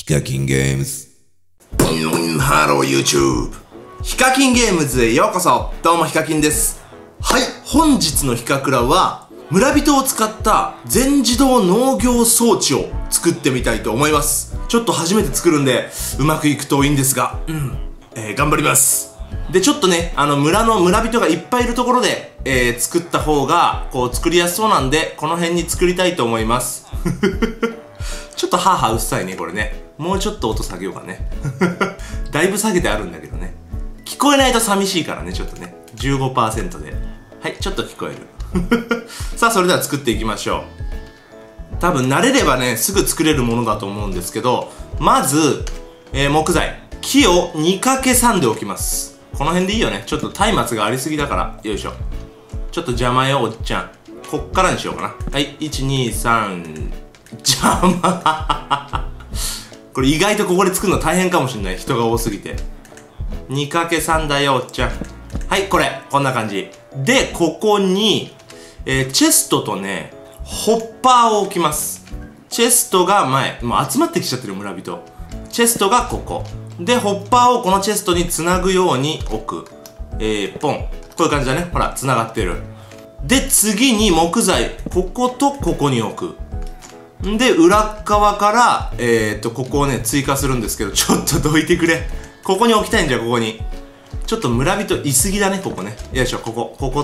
カキンゲームズ。 ハロー YouTube。ヒカキンゲームズへようこそ。どうもヒカキンです。はい、本日のヒカクラは村人を使った全自動農業装置を作ってみたいと思います。ちょっと初めて作るんでうまくいくといいんですが、頑張ります。で、ちょっとね、村人がいっぱいいるところで、作った方がこう作りやすそうなんで、この辺に作りたいと思います。ちょっとハーハーうっさいね、これね。もうちょっと音下げようかね。だいぶ下げてあるんだけどね。聞こえないと寂しいからね、ちょっとね。15% で。はい、ちょっと聞こえる。さあ、それでは作っていきましょう。多分慣れればね、すぐ作れるものだと思うんですけど、まず、木材。木を 2×3 で置きます。この辺でいいよね。ちょっと松明がありすぎだから。よいしょ。ちょっと邪魔よ、おっちゃん。こっからにしようかな。はい、1、2、3、邪魔。これ意外とここで作るの大変かもしれない。人が多すぎて。2×3 だよ、おっちゃん。はい、こんな感じ。で、ここに、チェストとね、ホッパーを置きます。チェストが前、もう集まってきちゃってる村人。チェストがここ。で、ホッパーをこのチェストにつなぐように置く。ポン。こういう感じだね。ほら、つながってる。で、次に木材、こことここに置く。んで、裏側から、ここをね、追加するんですけど、ちょっとどいてくれ。ここに置きたいんじゃ、ここに。ちょっと村人いすぎだね、ここね。よいしょ、ここと、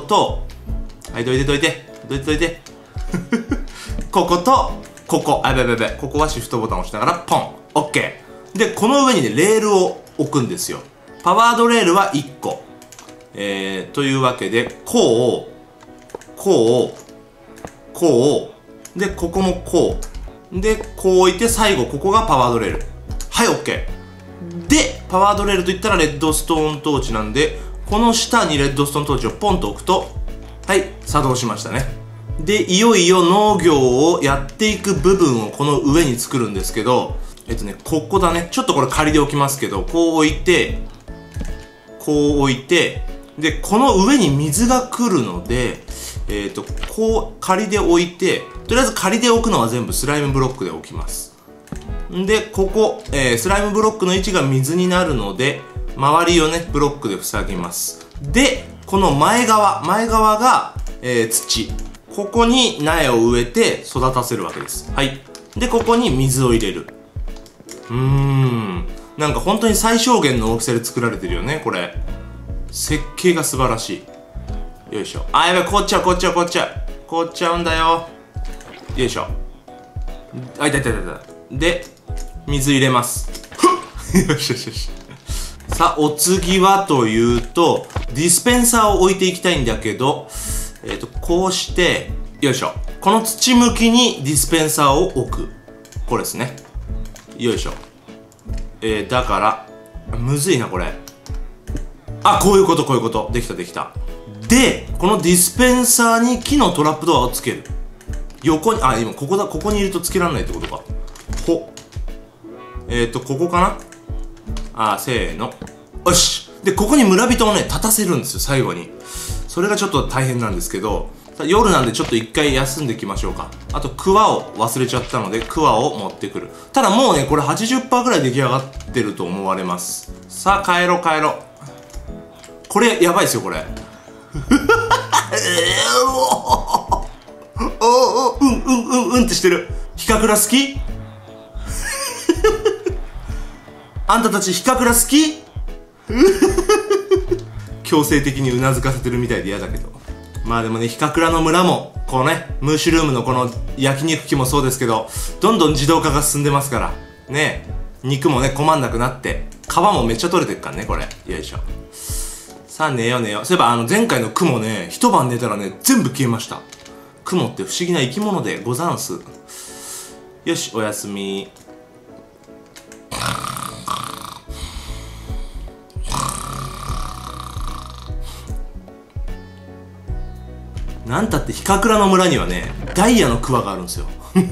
はい、どいて。ここと、ここ。あ、やべ。ここはシフトボタンを押しながら、ポン。オッケー。で、この上にね、レールを置くんですよ。パワードレールは1個。というわけで、こう、で、ここもこう。で、こう置いて、最後、ここがパワードレール。はい、オッケー。で、パワードレールといったらレッドストーントーチなんで、この下にレッドストーントーチをポンと置くと、はい、作動しましたね。で、いよいよ農業をやっていく部分をこの上に作るんですけど、ここだね。ちょっとこれ仮で置きますけど、こう置いて、で、この上に水が来るので、こう仮で置いて、とりあえず仮で置くのは全部スライムブロックで置きます。で、ここ、スライムブロックの位置が水になるので、周りをね、ブロックで塞ぎます。で、この前側が、土。ここに苗を植えて育たせるわけです。はい。で、ここに水を入れる。なんか本当に最小限の大きさで作られてるよね、これ。設計が素晴らしい。よいしょ。あ、やばい、凍っちゃうんだよ。よいしょ。あ、いた。で、水入れます。よし。さあ、お次はというと、ディスペンサーを置いていきたいんだけど、こうして、よいしょ。この土向きにディスペンサーを置く。これですね。よいしょ。だから、むずいな、これ。あ、こういうこと。できた。で、このディスペンサーに木のトラップドアをつける。横に、今、ここにいるとつけられないってことか。ここかな？せーの。よし！で、ここに村人をね、立たせるんですよ、最後に。それがちょっと大変なんですけど、夜なんでちょっと一回休んでいきましょうか。あと、クワを忘れちゃったので、クワを持ってくる。ただもうね、これ 80% ぐらい出来上がってると思われます。さあ、帰ろう。これ、やばいですよ、これ。ってしてる。ヒカクラ好き？あんたたちヒカクラ好き？強制的にうなずかせてるみたいで嫌だけど。まあでもね、ヒカクラの村も、このね、ムーシュルームのこの焼肉機もそうですけど、どんどん自動化が進んでますから。ね、肉もね、困んなくなって、皮もめっちゃ取れてっからね、これ。よいしょ。さあ、寝よう。そういえば前回の雲ね、一晩寝たらね、全部消えました。雲って不思議な生き物でござんす。よし、おやすみ。なんたってヒカクラの村にはね、ダイヤのクワがあるんですよ。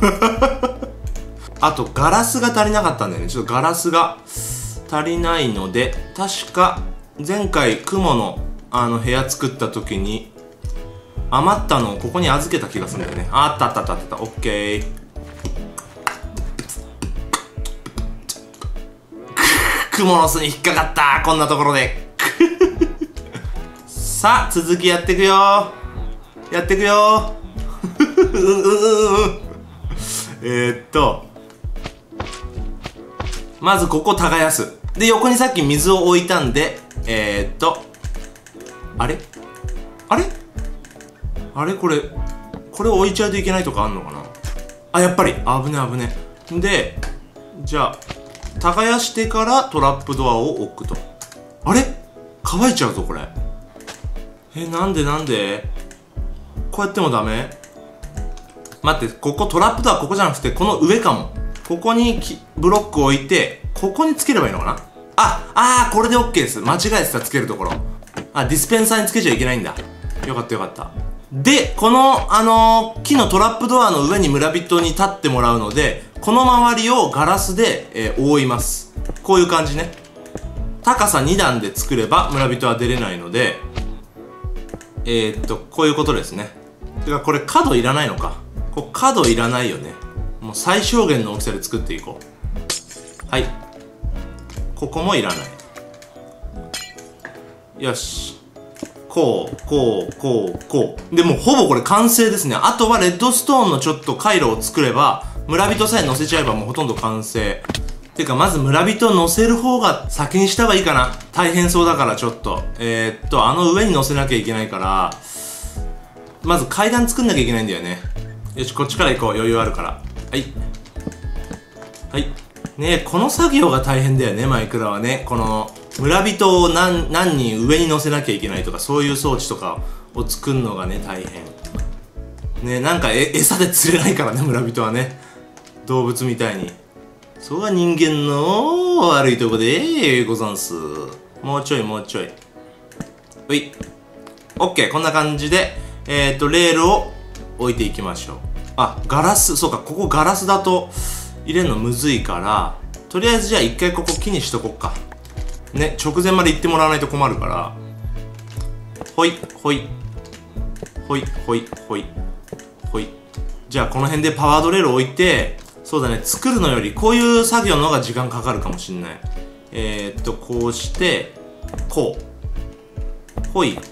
あと、ガラスが足りなかったんだよね。ちょっとガラスが足りないので、確か、前回雲の部屋作った時に余ったのをここに預けた気がするんだよね。あった。オッケー。 クモの巣に引っかかった。こんなところで。さあ、続きやっていくよ。やっていくよ。まずここ耕す。で、横にさっき水を置いたんで、あれこれ置いちゃうといけないとかあんのかなあ、やっぱり。危ね危ね。で、じゃあ、耕してからトラップドアを置くと。あれ乾いちゃうぞ、これ。なんでこうやってもダメ？待って、ここトラップドアここじゃなくて、この上かも。ここにブロックを置いて、ここにつければいいのかなこれで OK です。間違えてた、つけるところ。ディスペンサーにつけちゃいけないんだ。よかったよかった。で、この、木のトラップドアの上に村人に立ってもらうので、この周りをガラスで、覆います。こういう感じね。高さ2段で作れば村人は出れないので、こういうことですね。てか、これ角いらないのか。角いらないよね。もう最小限の大きさで作っていこう。はい。ここもいらない。よし。こう。で、もうほぼこれ完成ですね。あとはレッドストーンのちょっと回路を作れば、村人さえ乗せちゃえばもうほとんど完成。てか、まず村人乗せる方が先にした方がいいかな。大変そうだからちょっと。あの上に乗せなきゃいけないから、まず階段作んなきゃいけないんだよね。よし、こっちから行こう。余裕あるから。はい。はい。ねえ、この作業が大変だよね、マイクラはね。この、村人を何人上に乗せなきゃいけないとか、そういう装置とかを作るのがね、大変。ねえ、なんか餌で釣れないからね、村人はね。動物みたいに。それは人間の悪いとこでござんす。もうちょい。うい。オッケー、こんな感じで、レールを置いていきましょう。ガラス、そうか、ここガラスだと入れるのむずいから、とりあえずじゃあ一回ここ木にしとこっか。ね、直前まで行ってもらわないと困るから。ほい。じゃあこの辺でパワードレール置いて、そうだね、作るのよりこういう作業の方が時間かかるかもしんない。こうして、こう。ほい。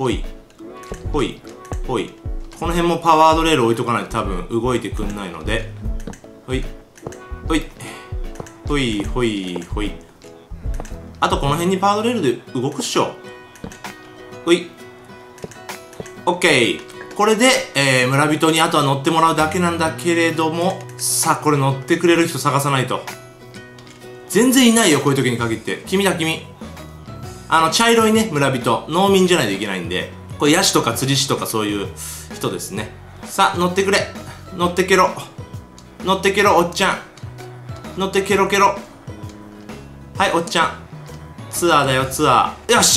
この辺もパワードレール置いとかないと多分動いてくんないので。ほい。あとこの辺にパワードレールで動くっしょ。ほい。オッケー。これで、村人にあとは乗ってもらうだけなんだけれども、さあ、これ乗ってくれる人探さないと。全然いないよ、こういう時に限って。君。茶色いね、村人。農民じゃないといけないんで、これヤシとか釣り師とかそういう人ですね。さあ、乗ってくれ。乗ってけろ、おっちゃん。乗ってケロ。はい、おっちゃん。ツアーだよ、ツアー。よし。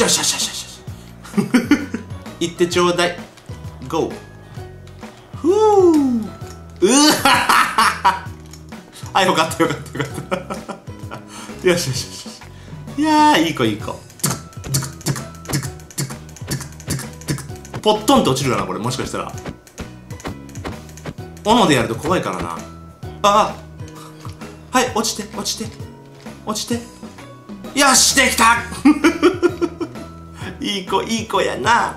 行ってちょうだい。ゴー。よかった。よし。いやー、いい子。ポットンと落ちるかな、これ。もしかしたら。斧でやると怖いからな。はい、落ちて。よし、できた。いい子やな。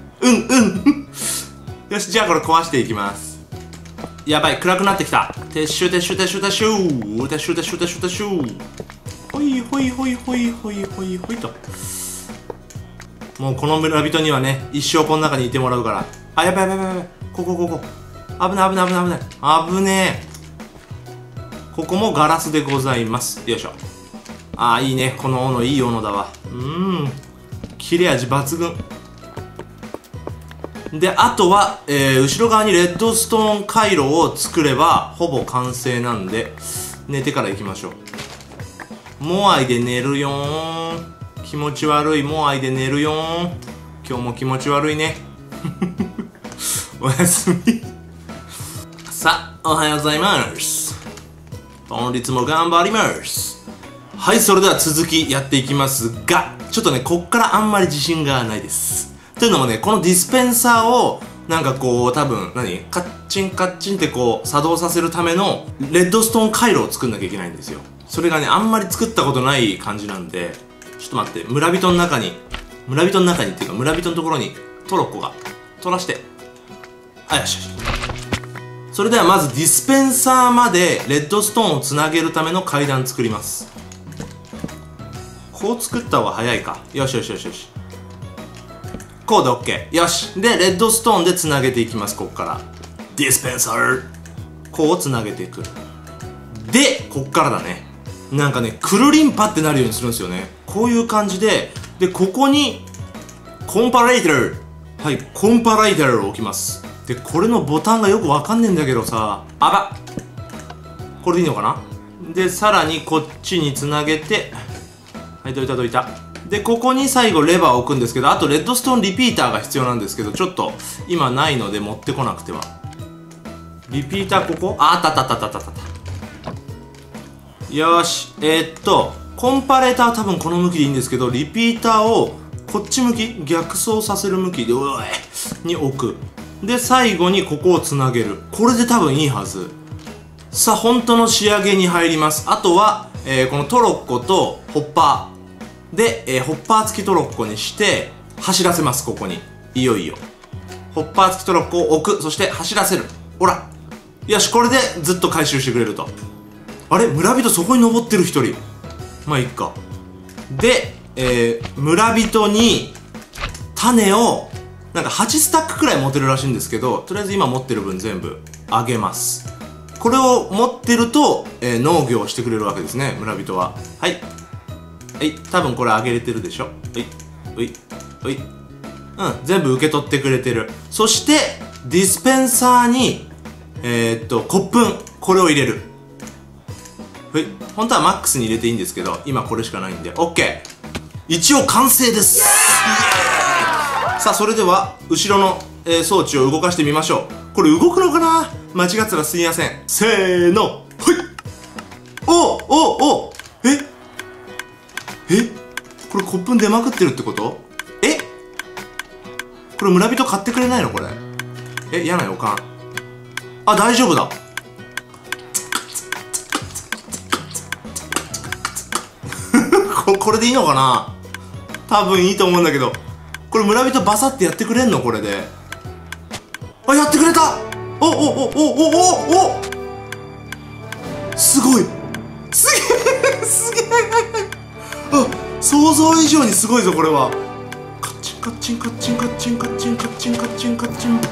よし、じゃあこれ壊していきます。やばい、暗くなってきた。撤収ほいと。もうこの村人にはね、一生この中にいてもらうから。やばい。ここ。危ねえ。ここもガラスでございます。よいしょ。いいね。この斧、いい斧だわ。切れ味抜群。で、あとは、後ろ側にレッドストーン回路を作れば、ほぼ完成なんで、寝てから行きましょう。モアイで寝るよーん。気持ち悪い、モアイで寝るよーん。今日も気持ち悪いね。おやすみ。さあ、おはようございます。本日も頑張ります。はい、それでは続きやっていきますが、ちょっとね、こっからあんまり自信がないです。というのもね、このディスペンサーをなんかこう多分カッチンカッチンってこう作動させるためのレッドストーン回路を作んなきゃいけないんですよ。それがねあんまり作ったことない感じなんで、ちょっと待って、村人の中にっていうか村人のところにトロッコが取らして、あ、よしよし。それではまずディスペンサーまでレッドストーンをつなげるための階段作ります。こう作った方が早いか。よしよしよしよし。こうで OK。 よし。でレッドストーンでつなげていきます。ここからディスペンサーこうつなげていく。でこっからだね。なんかねくるりんぱってなるようにするんですよね。こういう感じで、でここにコンパレーター、はい、コンパレーターを置きます。でこれのボタンがよくわかんねえんだけどさ、あばこれでいいのかな。でさらにこっちにつなげて、はい、どいたどいた。でここに最後レバーを置くんですけど、あとレッドストーンリピーターが必要なんですけど、ちょっと今ないので持ってこなくては。リピーターここ、あったあったあったあったあった。よし、コンパレーターは多分この向きでいいんですけど、リピーターをこっち向き、逆走させる向きでに置く。で最後にここをつなげる。これで多分いいはず。さあ本当の仕上げに入ります。あとは、このトロッコとホッパーで、ホッパー付きトロッコにして走らせます。ここにいよいよホッパー付きトロッコを置く。そして走らせる。ほら、よし、これでずっと回収してくれると。あれ、村人そこに登ってる一人。まあいっか。で、村人に種をなんか8スタックくらい持てるらしいんですけど、とりあえず今持ってる分全部あげます。これを持ってると、農業をしてくれるわけですね、村人は。はい。はい、多分これあげれてるでしょ。はい。はい。はい。うん、全部受け取ってくれてる。そして、ディスペンサーに、骨粉、これを入れる。はい。本当はマックスに入れていいんですけど、今これしかないんで、OK。一応完成です。イエーイ。さあ、それでは、後ろの、装置を動かしてみましょう。これ動くのかな？間違ってたらすみません。せーの、はい。おこれ骨粉出まくってるってこと？これ村人買ってくれないのこれ？嫌な予感。あ、大丈夫だ。これでいいのかな？多分いいと思うんだけど。これ村人バサってやってくれんのこれで。あ、やってくれた！すごい！すげえあ、想像以上にすごいぞこれは。カッチンカッチンカッチンカッチンカッチンカッチンカッチンカッチン。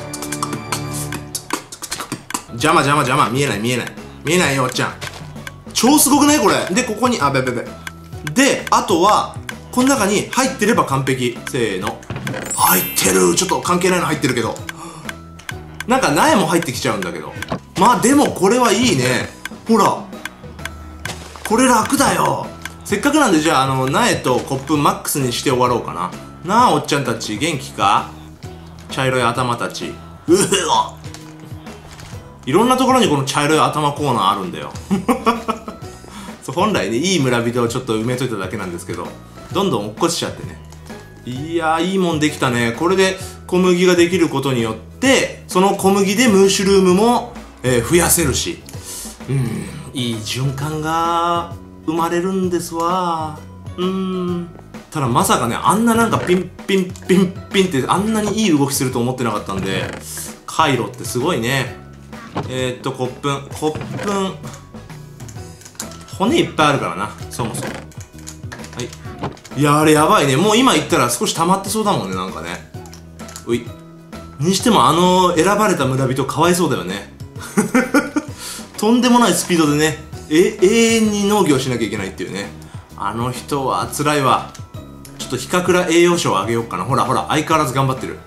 邪魔見えないよおっちゃん。超すごくないこれ。でここにであとはこの中に入ってれば完璧。せーの、入ってる。ちょっと関係ないの入ってるけど、なんか苗も入ってきちゃうんだけど、まあでもこれはいいね。ほらこれ楽だよ。せっかくなんでじゃあ苗と骨粉マックスにして終わろうかな。なあおっちゃんたち元気か？茶色い頭たち。いろんなところにこの茶色い頭コーナーあるんだよ。そう、本来ねいい村人をちょっと埋めといただけなんですけど、どんどん落っこちちゃってね。いやー、いいもんできたね。これで小麦ができることによってその小麦でムーシュルームも、増やせるし、いい循環が生まれるんですわ。ただまさかね、あんななんかピンピンピンピンってあんなにいい動きすると思ってなかったんで、回路ってすごいね。骨粉骨いっぱいあるからな、そもそも。はい。いや、あれやばいね。もう今言ったら少し溜まってそうだもんね、なんかね。にしても選ばれた村人かわいそうだよね。とんでもないスピードでね、永遠に農業しなきゃいけないっていうね。あの人は辛いわ。ちょっとヒカクラ栄養賞をあげようかな。ほら相変わらず頑張ってる。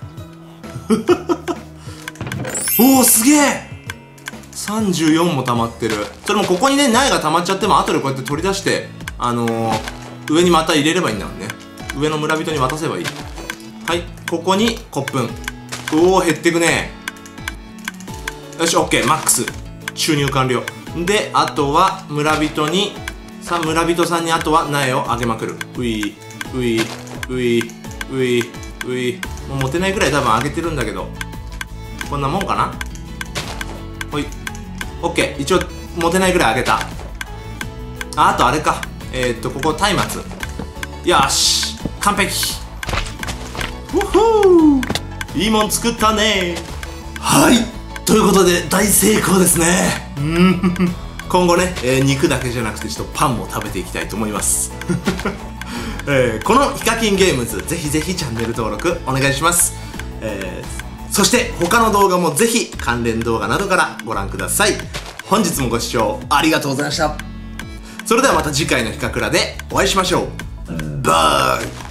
おお、すげえ。34も溜まってる。それもここにね苗が溜まっちゃっても後でこうやって取り出して上にまた入れればいいんだもんね。上の村人に渡せばいい。はい、ここに骨粉。おお、減ってくね。よし、オッケー、マックス注入完了。であとは村人さんにあとは苗をあげまくる。もう持てないぐらい多分あげてるんだけど、 こんなもんかな。ほい。オッケー。一応、持てないぐらい上げた。あとあれか。ここ、松明。よし。完璧。ウッホー。いいもん作ったね。はい。ということで、大成功ですね。今後ね、肉だけじゃなくて、ちょっとパンも食べていきたいと思います。このヒカキンゲームズ、ぜひぜひチャンネル登録お願いします。そして他の動画もぜひ関連動画などからご覧ください。本日もご視聴ありがとうございました。それではまた次回のヒカクラでお会いしましょう。バイ。